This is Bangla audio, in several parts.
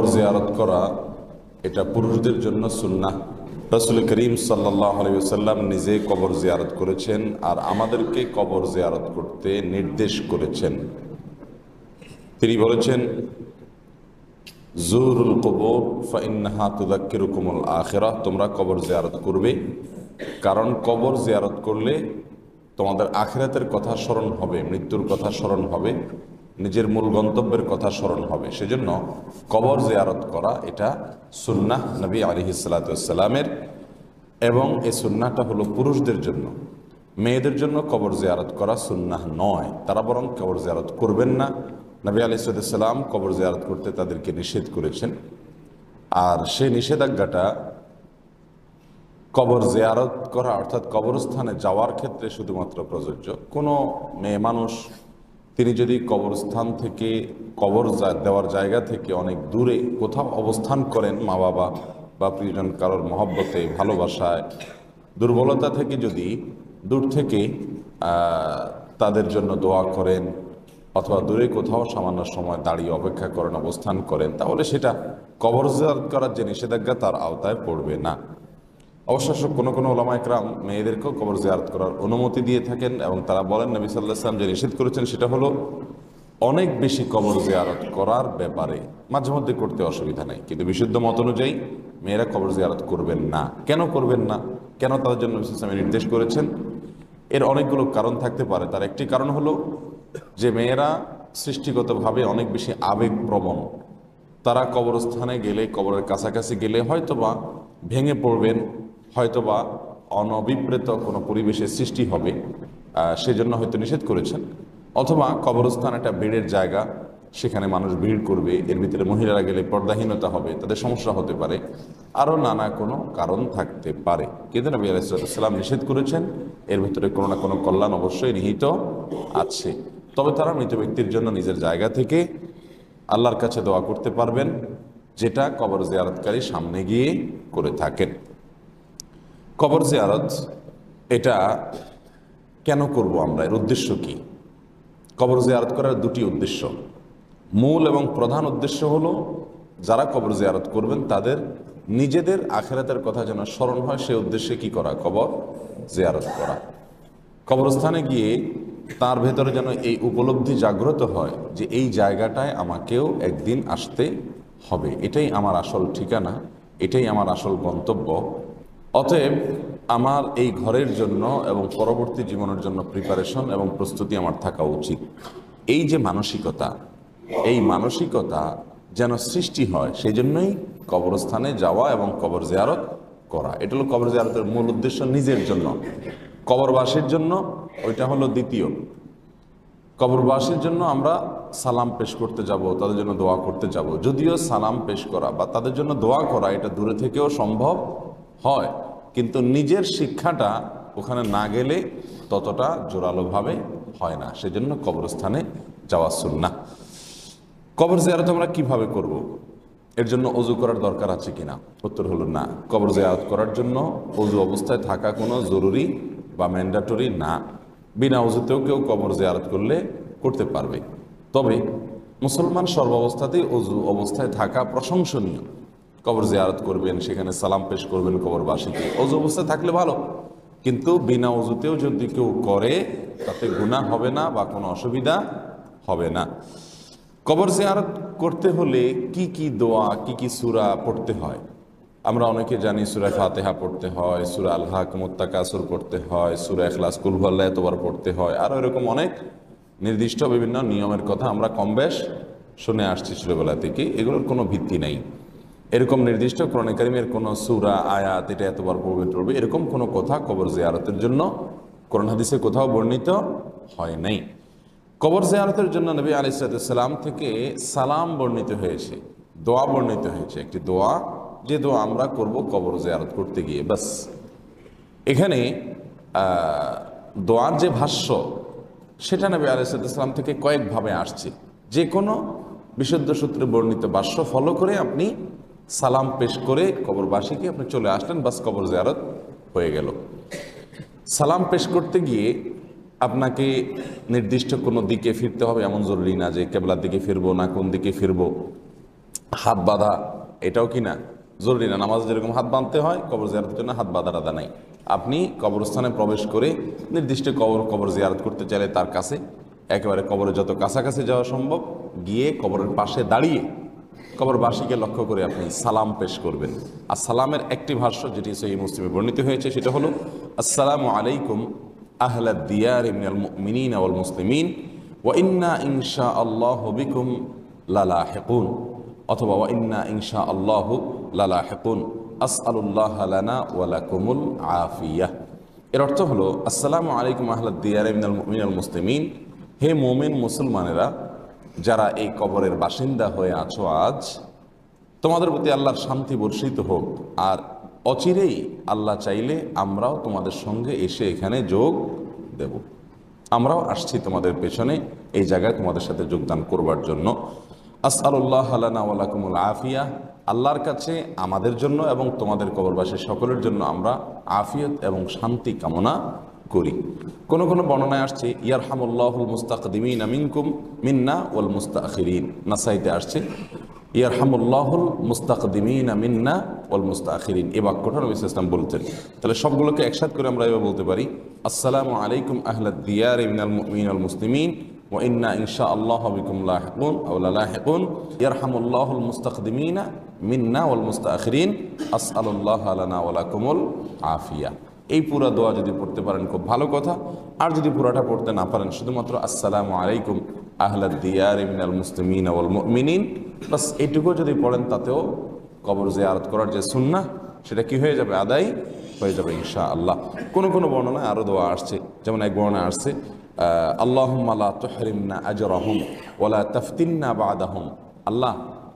জিয়ারত করা এটা পুরুষদের জন্য সুন্নাহ। রাসূল করিম সাল্লাল্লাহু আলাইহি ওয়াসাল্লাম নিজে কবর জিয়ারত করেছেন আর আমাদেরকে কবর জিয়ারত করতে নির্দেশ করেছেন। তিনি বলেছেন, জুরুল কবর ফাইন্নাহা তুযাক্কিরুকুমুল আখিরাহ, তোমরা কবর জিয়ারত করবে, কারণ কবর জিয়ারত করলে তোমাদের আখিরাতের কথা স্মরণ হবে, মৃত্যুর কথা স্মরণ হবে, নিজের মূল গন্তব্যের কথা স্মরণ হবে। সেজন্য কবর জিয়ারত করা এটা সুন্নাহ নবী আলাইহিস সালাতু ওয়াস সালামের, এবং এই সুন্নাহটা হলো পুরুষদের জন্য। মেয়েদের জন্য কবর জিয়ারত করা সুন্নাহ নয়, তারা বরং কবর জিয়ারত করবেন না। নবী আলাইহিস সালাম কবর জিয়ারত করতে তাদেরকে নিষেধ করেছেন, আর সেই নিষেধাজ্ঞাটা কবর জিয়ারত করা অর্থাৎ কবরস্থানে যাওয়ার ক্ষেত্রে শুধুমাত্র প্রযোজ্য। কোনো মেয়ে মানুষ তিনি যদি কবরস্থান থেকে কবর দেওয়ার জায়গা থেকে অনেক দূরে কোথাও অবস্থান করেন, মা বাবা বা প্রিয়জন কারোর মহব্বতে, ভালোবাসায়, দুর্বলতা থেকে যদি দূর থেকে তাদের জন্য দোয়া করেন অথবা দূরে কোথাও সামান্য সময় দাঁড়িয়ে অপেক্ষা করেন, অবস্থান করেন, তাহলে সেটা কবর জিয়ারত করার যে নিষেধাজ্ঞা তার আওতায় পড়বে না। অবশ্য কোনো কোনো ওলামা ইকরাম মেয়েদেরকেও কবর জিয়ারত করার অনুমতি দিয়ে থাকেন, এবং তারা বলেন নবী সাল্লাল্লাহু আলাইহি ওয়াসাল্লাম যে নিষেধ করেছেন সেটা হলো অনেক বেশি কবর জিয়ারত করার ব্যাপারে। মাঝে মধ্যে করতে অসুবিধা নেই, কিন্তু বিশুদ্ধ মত অনুযায়ী মেয়েরা কবর জিয়ারত করবেন না। কেন করবেন না, কেন তাদের জন্য নবী সাল্লাল্লাহু আলাইহি ওয়াসাল্লাম নির্দেশ করেছেন? এর অনেকগুলো কারণ থাকতে পারে। তার একটি কারণ হলো যে মেয়েরা সৃষ্টিগতভাবে অনেক বেশি আবেগপ্রবণ। তারা কবরস্থানে গেলে, কবরের কাছাকাছি গেলে হয়তোবা ভেঙে পড়বেন, হয়তোবা অনভিপ্রেত কোনো পরিবেশের সৃষ্টি হবে, সেজন্য হয়তো নিষেধ করেছেন। অথবা কবরস্থান একটা ভিড়ের জায়গা, সেখানে মানুষ ভিড় করবে, এর ভিতরে মহিলারা গেলে পর্দাহীনতা হবে, তাদের সমস্যা হতে পারে, আরও নানা কোনো কারণ থাকতে পারে। কিন্তু নবী আলাইহিস সালাম নিষেধ করেছেন, এর ভিতরে কোনো না কোনো কল্যাণ অবশ্যই নিহিত আছে। তবে তারা মৃত ব্যক্তির জন্য নিজের জায়গা থেকে আল্লাহর কাছে দোয়া করতে পারবেন, যেটা কবর জিয়ারতকারী সামনে গিয়ে করে থাকেন। কবর জিয়ারত এটা কেন করব আমরা, এর উদ্দেশ্য কি? কবর জিয়ারত করার দুটি উদ্দেশ্য। মূল এবং প্রধান উদ্দেশ্য হলো যারা কবর জিয়ারত করবেন তাদের নিজেদের আখিরাতের কথা যেন স্মরণ হয়, সে উদ্দেশ্যে কি করা? কবর জিয়ারত করা। কবরস্থানে গিয়ে তার ভেতরে যেন এই উপলব্ধি জাগ্রত হয় যে এই জায়গাটায় আমাকেও একদিন আসতে হবে, এটাই আমার আসল ঠিকানা, এটাই আমার আসল গন্তব্য। অতএব আমার এই ঘরের জন্য এবং পরবর্তী জীবনের জন্য প্রিপারেশন এবং প্রস্তুতি আমার থাকা উচিত। এই যে মানসিকতা, এই মানসিকতা যেন সৃষ্টি হয়, সেই জন্যই কবরস্থানে যাওয়া এবং কবর জিয়ারত করা। এটা হলো কবর জিয়ারতের মূল উদ্দেশ্য নিজের জন্য। কবরবাসীর জন্য ওইটা হলো দ্বিতীয়। কবরবাসীর জন্য আমরা সালাম পেশ করতে যাব, তাদের জন্য দোয়া করতে যাব। যদিও সালাম পেশ করা বা তাদের জন্য দোয়া করা এটা দূরে থেকেও সম্ভব হয়, কিন্তু নিজের শিক্ষাটা ওখানে না গেলে ততটা জোরালোভাবে হয় না। সেজন্য কবরস্থানে যাওয়া সুন্নাহ। কবর জিয়ারত আমরা কিভাবে করব? এর জন্য অজু করার দরকার আছে কিনা? উত্তর হলো না। কবর জিয়ারত করার জন্য অজু অবস্থায় থাকা কোনো জরুরি বা ম্যান্ডেটরি না। বিনা অজুতেও কেউ কবর জিয়ারত করতে পারবে। তবে মুসলমান সর্বাবস্থাতেই অজু অবস্থায় থাকা প্রশংসনীয়। কবর জিয়ারত করবেন, সেখানে সালাম পেশ করবেন কবরবাসীকে, অজু অবস্থায় থাকলে ভালো, কিন্তু বিনা অজুতেও যদি কেউ করে তাতে গুনাহ হবে না বা কোনো অসুবিধা হবে না। কবর জিয়ারত করতে হলে কি কি দোয়া, কি কি সূরা পড়তে হয়? আমরা অনেকে জানি সূরা ফাতিহা পড়তে হয়, সূরা আল হাকুমুত তাকাসুর পড়তে হয়, সূরা ইখলাস, কুল হুয়াল্লাহু এতবার পড়তে হয়, আর এরকম অনেক নির্দিষ্ট বিভিন্ন নিয়মের কথা আমরা কম বেশ শুনে আসছি ছোটবেলা থেকে। এগুলোর কোনো ভিত্তি নেই। এরকম নির্দিষ্ট কোরআনে কারিমের কোনো সূরা, আয়াত এটা এতবার পড়বে এরকম কোনো কথা কবর জিয়ারতের জন্য কোরআন হাদিসে কোথাও বর্ণিত হয় নাই। কবর জিয়ারতের জন্য নবী আলাইহিস সালাম থেকে সালাম বর্ণিত হয়েছে, দোয়া বর্ণিত হয়েছে, একটি দোয়া, যে দোয়া আমরা করব কবর জিয়ারত করতে গিয়ে। বাস এখানে দোয়ার যে ভাষ্য সেটা নবী আলাইহিস সালাম থেকে কয়েকভাবে আসছে। যে কোনো বিশুদ্ধ সূত্রে বর্ণিত ভাষ্য ফলো করে আপনি সালাম পেশ করে কবরবাসীকে আপনি চলে আসলেন, বাস কবর জিয়ারত হয়ে গেল। সালাম পেশ করতে গিয়ে আপনাকে নির্দিষ্ট কোনো দিকে ফিরতে হবে এমন জরুরি না যে কেবলার দিকে ফিরবো না কোন দিকে ফিরবো। হাত বাঁধা এটাও কি না জরুরি না। নামাজ যেরকম হাত বাঁধতে হয়, কবর জিয়ারতের জন্য হাত বাঁধা টাধা নাই। আপনি কবরস্থানে প্রবেশ করে নির্দিষ্ট কবর জিয়ারত করতে চাইলে তার কাছে একেবারে কবরের যত কাছাকাছি যাওয়া সম্ভব গিয়ে কবরের পাশে দাঁড়িয়ে কবরবাসীকে লক্ষ্য করে আপনি সালাম পেশ করবেন। আর সালামের একটি ভাষ্য যেটি সহিহ মুসলিমে বর্ণিত হয়েছে সেটা হলো, আসসালামু আলাইকুম আহলাদ দিয়ারি মিনাল মুমিনিনা ওয়াল মুসলিমিন ওয়া ইন্না ইনশাআল্লাহু বিকুম লালাহিকুন, অথবা ওয়া ইন্না ইনশাআল্লাহু লালাহিকুন আসআলুল্লাহ লানা ওয়া লাকুমুল আফিয়াহ। এর অর্থ হলো, আসসালামু আলাইকুম আহলাদ দিয়ারি মিনাল মুমিনিনা ওয়াল মুসলিমিন, হে মুমিন মুসলমানেরা যারা এই কবরের বাসিন্দা হয়ে আছো আজ, তোমাদের প্রতি আল্লাহর শান্তি বর্ষিত হোক। আর অচিরেই আল্লাহ চাইলে আমরাও তোমাদের সঙ্গে এসে এখানে যোগ দেব, আমরাও আসছি তোমাদের পেছনে এই জায়গায় তোমাদের সাথে যোগদান করবার জন্য। আসআলুল্লাহ লানা ওয়া লাকুমুল আফিয়া, আল্লাহর কাছে আমাদের জন্য এবং তোমাদের কবরবাসী সকলের জন্য আমরা আফিয়ত এবং শান্তি কামনা করি। কোন কোন বর্ণনায় আসছে ইয়ারহামুল্লাহুল মুস্তাকদিমিনা মিনকুম মিন্না ওয়াল মুস্তাখিরিন, নাসাইতে আসছে ইয়ারহামুল্লাহুল মুস্তাকদিমিনা মিন্না ওয়াল মুস্তাখিরিন। এই বাক্যটা নবী সাল্লাল্লাহু আলাইহি ওয়াসাল্লাম বলতেন। তাহলে সবগুলোকে একসাথে করে আমরা এভাবে বলতে পারি, আসসালামু আলাইকুম আহলাদ দিয়ারি মিনাল মুমিনিনা ওয়াল মুসলিমিন ওয়া ইন্না ইনশাআল্লাহু বিকুম লাহিকুন আও লালাহিকুন ইয়ারহামুল্লাহুল মুস্তাকদিমিনা মিন্না ওয়াল মুস্তাখিরিন আসআলুল্লাহ লানা ওয়া লাকুমুল আফিয়া। এই পুরা দোয়া যদি পড়তে পারেন খুব ভালো কথা। আর যদি পুরাটা পড়তে না পারেন, শুধুমাত্র আসসালামু আলাইকুম আহলাদ দিয়ারি মিনাল মুসলিমিনা ওয়াল মুমিনিন, বাস এইটুকু যদি পড়েন, তাতেও কবর জিয়ারত করার যে সুন্নাহ সেটা কি হয়ে যাবে, আদায় হয়ে যাবে ইনশাআল্লাহ। কোনো কোনো বর্ণনায় আরও দোয়া আসছে, যেমন এক বর্ণনায় আসছে আল্লাহুম্মা লা তুহরিমনা আজরাহুম ওয়া লা তাফতিননা বা'দাহুম, আল্লাহ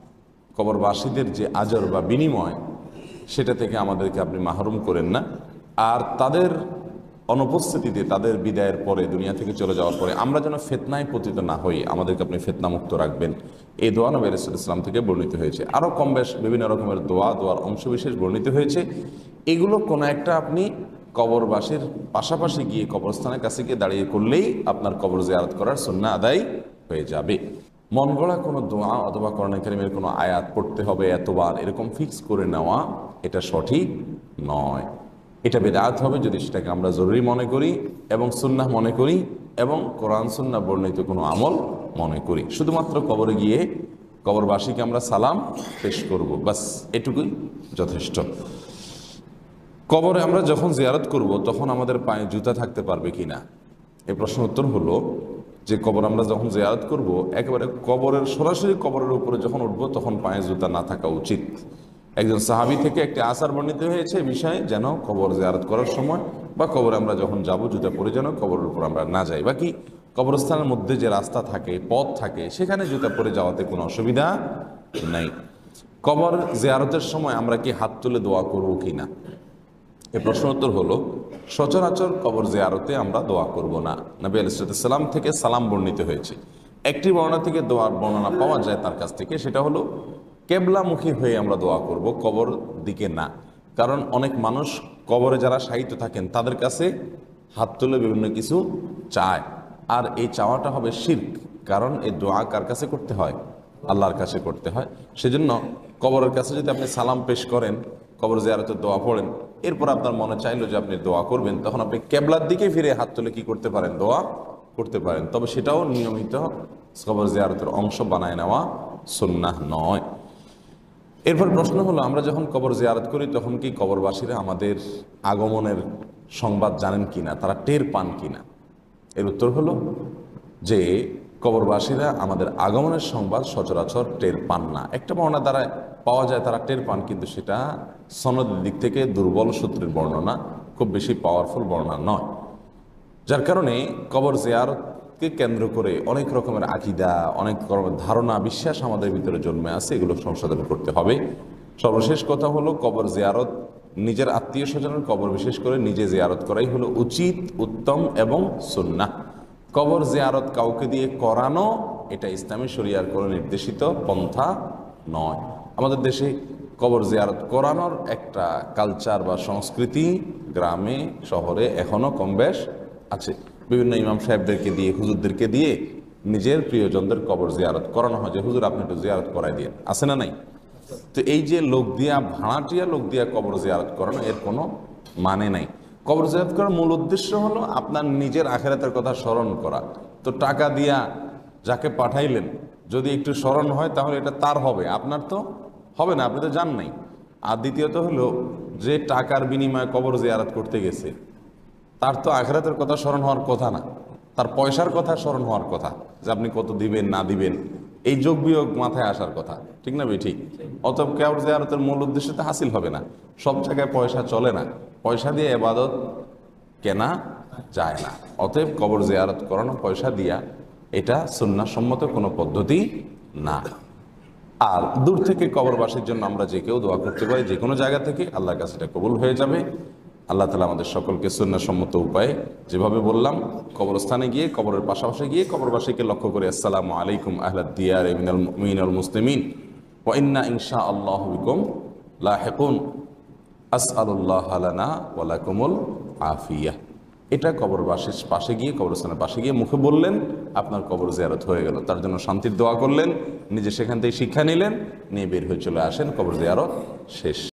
কবরবাসীদের যে আজর বা বিনিময় সেটা থেকে আমাদেরকে আপনি মাহরুম করেন না, আর তাদের অনুপস্থিতিতে, তাদের বিদায়ের পরে, দুনিয়া থেকে চলে যাওয়ার পরে আমরা যেন ফিতনায় পতিত না হই, আমাদেরকে আপনি ফিতনা মুক্ত রাখবেন। এই দোয়া নবী রাসূলুল্লাহ সাল্লাল্লাহু আলাইহি ওয়াসাল্লাম থেকে বর্ণিত হয়েছে। আরও কম বেশ বিভিন্ন রকমের দোয়ার অংশবিশেষ বর্ণিত হয়েছে। এগুলো কোনো একটা আপনি কবরবাসীর পাশাপাশি গিয়ে কবরস্থানের কাছে গিয়ে দাঁড়িয়ে করলেই আপনার কবর জিয়ারত করার সুন্নাহ আদায় হয়ে যাবে। মন গড়া কোনো দোয়া অথবা কোরআন কারীমের কোনো আয়াত পড়তে হবে এতবার, এরকম ফিক্স করে নেওয়া এটা সঠিক নয়। এটা বিদআত হবে যদি সেটাকে আমরা জরুরি মনে করি এবং সুন্নাহ মনে করি এবং কোরআন সুন্নাহ বর্ণিত কোনো আমল মনে করি। শুধুমাত্র কবরে গিয়ে কবরবাসীকে আমরা সালাম পেশ করব, বাস এটুকুই যথেষ্ট। কবরে আমরা যখন জিয়ারত করব তখন আমাদের পায়ে জুতা থাকতে পারবে কি না, এই প্রশ্ন উত্তর হলো যে কবর আমরা যখন জিয়ারত করব, একেবারে কবরের সরাসরি কবরের উপরে যখন উঠবো তখন পায়ে জুতা না থাকা উচিত। একজন সাহাবী থেকে একটি আসার বর্ণিত হয়েছে বিষয়ে, যেন কবর জিয়ারত করার সময় বা কবরে আমরা যখন যাব জুতা পরে যেন কবরের উপর আমরা না যাই। বাকি কবরস্থানের মধ্যে যে রাস্তা থাকে, পথ থাকে, সেখানে জুতা পরে যাওয়াতে কোনো অসুবিধা নেই। কবর জিয়ারতের সময় আমরা কি হাত তুলে দোয়া করব কি না, এই প্রশ্ন উত্তর হলো সচরাচর কবর জিয়ারতে আমরা দোয়া করব না। নবী আলাইহিস সালাম থেকে সালাম বর্ণিত হয়েছে। একটি বর্ণনা থেকে দোয়ার বর্ণনা পাওয়া যায় তার কাছ থেকে, সেটা হলো কেবলামুখী হয়ে আমরা দোয়া করব, কবর দিকে না। কারণ অনেক মানুষ কবরে যারা শায়িত থাকেন তাদের কাছে হাত তুলে বিভিন্ন কিছু চায়, আর এই চাওয়াটা হবে শিরক। কারণ এই দোয়া কার কাছে করতে হয়, আল্লাহর কাছে করতে হয়। সেজন্য কবরের কাছে যদি আপনি সালাম পেশ করেন, কবর জিয়ারতের দোয়া পড়েন, এরপর আপনার মনে চাইলো যে আপনি দোয়া করবেন, তখন আপনি কেবলার দিকে ফিরে হাত তুলে কি করতে পারেন, দোয়া করতে পারেন। তবে সেটাও নিয়মিত কবর জিয়ারতের অংশ বানায় নেওয়া সুন্নাহ নয়। এরপর প্রশ্ন হলো, আমরা যখন কবর জিয়ারত করি তখন কি কবরবাসীরা আমাদের আগমনের সংবাদ জানেন কিনা, তারা টের পান কিনা? এর উত্তর হলো যে কবরবাসীরা আমাদের আগমনের সংবাদ সচরাচর টের পান না। একটা বর্ণনা দ্বারা পাওয়া যায় তারা টের পান, কিন্তু সেটা সনদের দিক থেকে দুর্বল সূত্রের বর্ণনা, খুব বেশি পাওয়ারফুল বর্ণনা নয়। যার কারণে কবর জিয়ারতকে কেন্দ্র করে অনেক রকমের আকীদা, অনেক রকমের ধারণা, বিশ্বাস আমাদের ভিতরে জন্মে আছে, এগুলো সংশোধন করতে হবে। সর্বশেষ কথা হলো, কবর জিয়ারত নিজের আত্মীয় স্বজনের কবর বিশেষ করে নিজে জিয়ারত করাই হলো উচিত, উত্তম এবং সুন্নাহ। কবর জিয়ারত কাউকে দিয়ে করানো এটা ইসলামী শরিয়ার কোনো নির্দেশিত পন্থা নয়। আমাদের দেশে কবর জিয়ারত করানোর একটা কালচার বা সংস্কৃতি গ্রামে শহরে এখনও কম বেশ আছে। বিভিন্ন ইমাম সাহেবদেরকে দিয়ে, হুজুরদেরকে দিয়ে নিজের প্রিয়জনদের কবর জিয়ারত করানো হয় যে হুজুর আপনি একটু জিয়ারত করাই দিন, আছে না নাই? তো এই যে লোক দিয়া, ভাড়াটিয়া লোক দিয়া কবর জিয়ারত করানো, এর কোনো মানে নাই। কবর জিয়ারত করার মূল উদ্দেশ্য হলো আপনার নিজের আখেরাতের কথা স্মরণ করা। তো টাকা দিয়া যাকে পাঠাইলেন যদি একটু স্মরণ হয় তাহলে এটা তার হবে, আপনার তো হবে না, আপনি তো জান নাই। আর দ্বিতীয়ত হলো যে টাকার বিনিময়ে কবর জিয়ারত করতে গেছে তার তো আখেরাতের কথা স্মরণ হওয়ার কথা না, তার পয়সার কথা স্মরণ হওয়ার কথা, যে আপনি কত দিবেন না দিবেন, এই যোগ বিয়োগ মাথায় আসার কথা, ঠিক না ভাই? ঠিক। অতএব কবর জিয়ারতের মূল উদ্দেশ্য তো হাসিল হবে না। সব জায়গায় পয়সা চলে না, পয়সা দিয়ে ইবাদত কেনা যায় না। অতএব কবর জিয়ারত করানো পয়সা দিয়া এটা সুন্নাহসম্মত কোনো পদ্ধতি না। আর দূর থেকে কবরবাসীর জন্য আমরা যে কেউ দোয়া করতে পারি, যে কোনো জায়গা থেকে, আল্লাহর কাছে এটা কবুল হয়ে যাবে। আল্লাহ তাআলা আমাদের সকলকে সুন্নাহসম্মত উপায়ে, যেভাবে বললাম, কবরস্থানে গিয়ে, কবরের পাশাপাশি গিয়ে কবরবাসীকে লক্ষ্য করে আসসালামু আলাইকুম আহলাদ দিয়ার মিনাল মুমিনিন ওয়াল মুসলিমিন ওয়া ইন্না ইনশাআল্লাহু বিকুম লাহিকুন আসআলুল্লাহ লানা ওয়া লাকুমুল আফিয়াহ। এটা কবরবাসীর পাশে গিয়ে, কবরস্থানের পাশে গিয়ে মুখে বললেন, আপনার কবর জিয়ারত হয়ে গেল। তার জন্য শান্তির দোয়া করলেন, নিজে সেখান থেকে শিক্ষা নিলেন, নিয়ে বের হয়ে চলে আসেন, কবর জিয়ারত শেষ।